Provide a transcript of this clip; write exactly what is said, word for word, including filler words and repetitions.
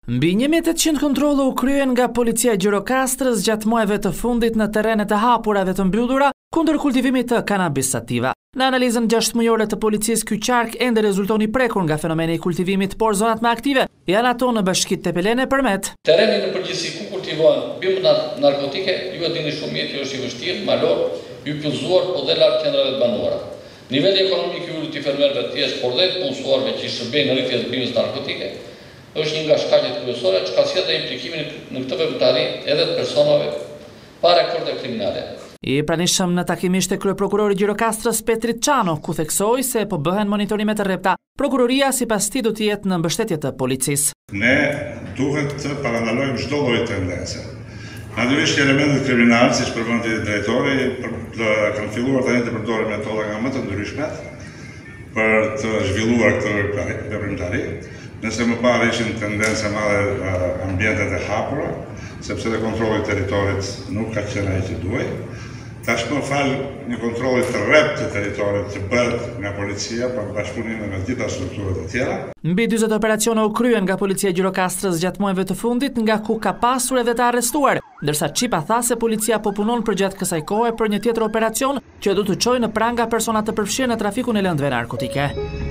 Mbi një mijë e tetëqind kontrolle u kryen nga policia e Gjirokastrës gjatë muajve të fundit në terrenet e hapura dhe të mbyllura kundër kultivimit të kanabis sativa. Në analizën gjashtëmuajore të policisë, ky qark ende rezulton i prekur nga fenomeni i kultivimit, por zonat më aktive janë ato në bashkitë Tepelene përmet. Tereni në përgjithësi ku kultivohen bimë narkotike, ju e dini shumë mirë që është i vështirë, malor, i pyllëzuar, po dhe larg qendrave të banuara. Niveli ekonomik i ulët i fermerëve të tjerë, por dhe të punësuarve që i shërbejnë në rritje të bimës narkotike, është një nga shkaqet kryesore që ka sjellë dhe implikimin në këtë veprimtari edhe të personave pa rekorde kriminale. I pranishëm në takimisht e kryeprokurori Gjirokastrës Petrit Çano, ku theksoi se po bëhen monitorime të rrepta. Prokuroria sipas tij do të jetë në mbështetje të policisë. Ne duhet të parandalojmë çdo lloj tendence. Natyrisht elementet kriminale, siç përmendi drejtori, kanë filluar tani të përdorin metoda nga më të ndryshme për të zhvilluar këtë veprimtari. Nëse më parë ishin tendenca madhe ambientet e hapura, sepse dhe kontrolli i territorit nuk ka qenë ai që duhej. Tashmë fal një kontrolli të rreptë të territorit që bëhet nga policia pa bashkëpunim me të gjitha strukturat e tjera. Mbi dyzet operacione u kryen nga policia e Gjirokastrës gjatë muajve të fundit, nga ku ka pasur edhe të arrestuar, ndërsa Çipa tha se policia po punon përgjatë kësaj kohe për një tjetër operacion që do të çojë në pranga persona të përfshirë në trafikun e lëndëve narkotike.